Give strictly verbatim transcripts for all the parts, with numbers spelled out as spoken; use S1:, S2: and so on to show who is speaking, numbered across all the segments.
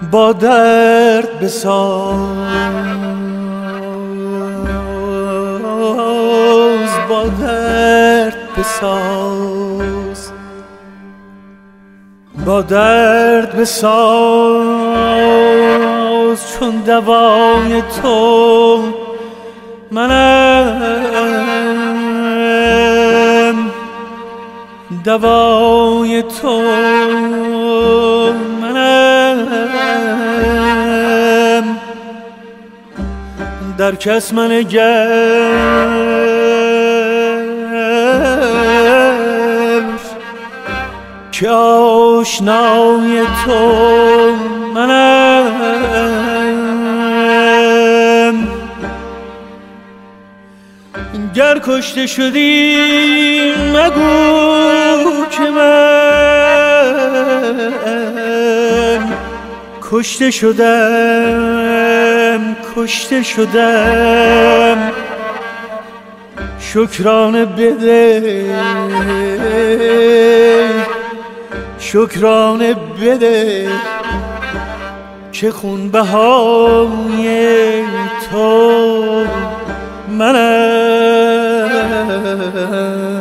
S1: با درد بساز، با درد بساز، با درد بساز، چون دوای تو منم، دوای تو منم، در کس منگر که آشنای تو منم. گر کشته شدی مگو که من کشته شدم، کشته شدم، شکرانه بده، شکرانه بده که خونبهای تو منم.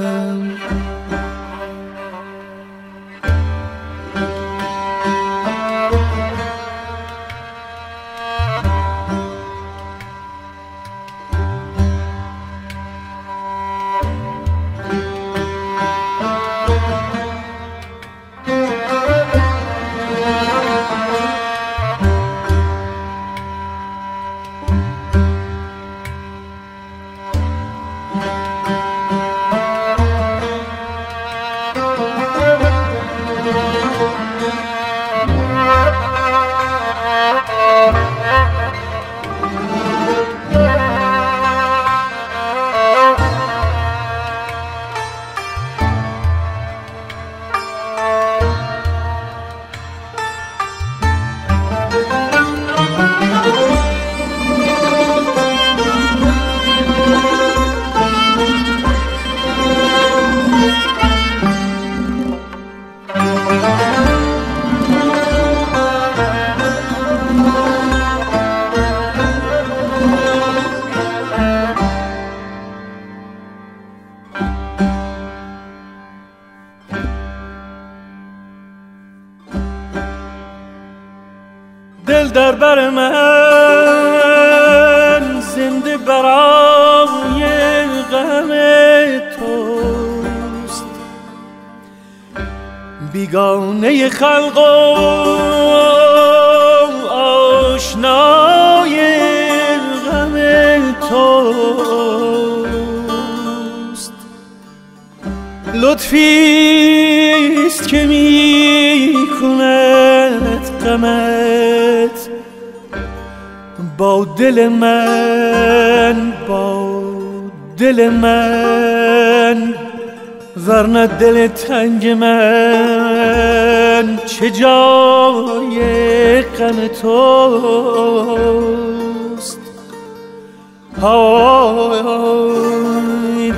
S1: دل در بر من زنده برای غم توست، بیگانه خلق و آشنای غم توست. لطفیست که می کند غمت با دل من، با دل من، ورنه دل تنگ من چه جای غم توست. های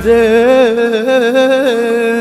S1: دل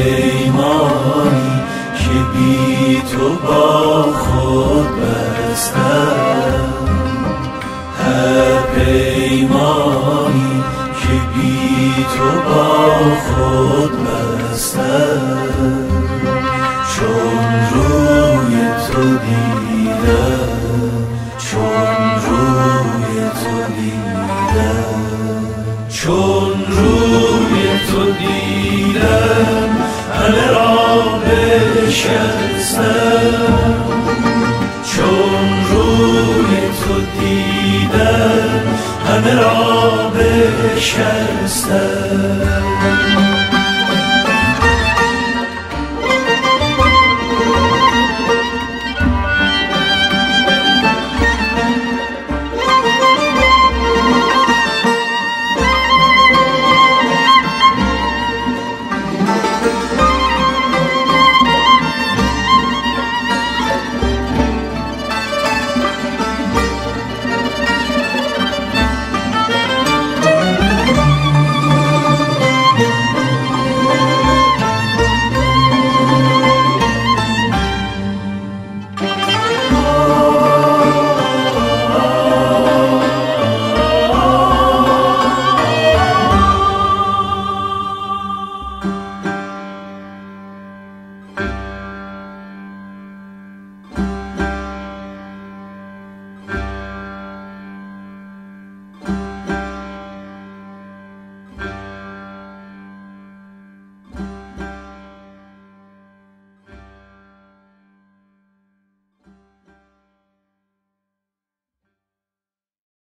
S2: پیمانی که بی تو با خود بستم. تو با خود بستم، چون روی تو دیدم، چون روی تو دیدم، چون روی تو دیدم همه را بشکستم، چون روی تو دیدم همه را بشکستم.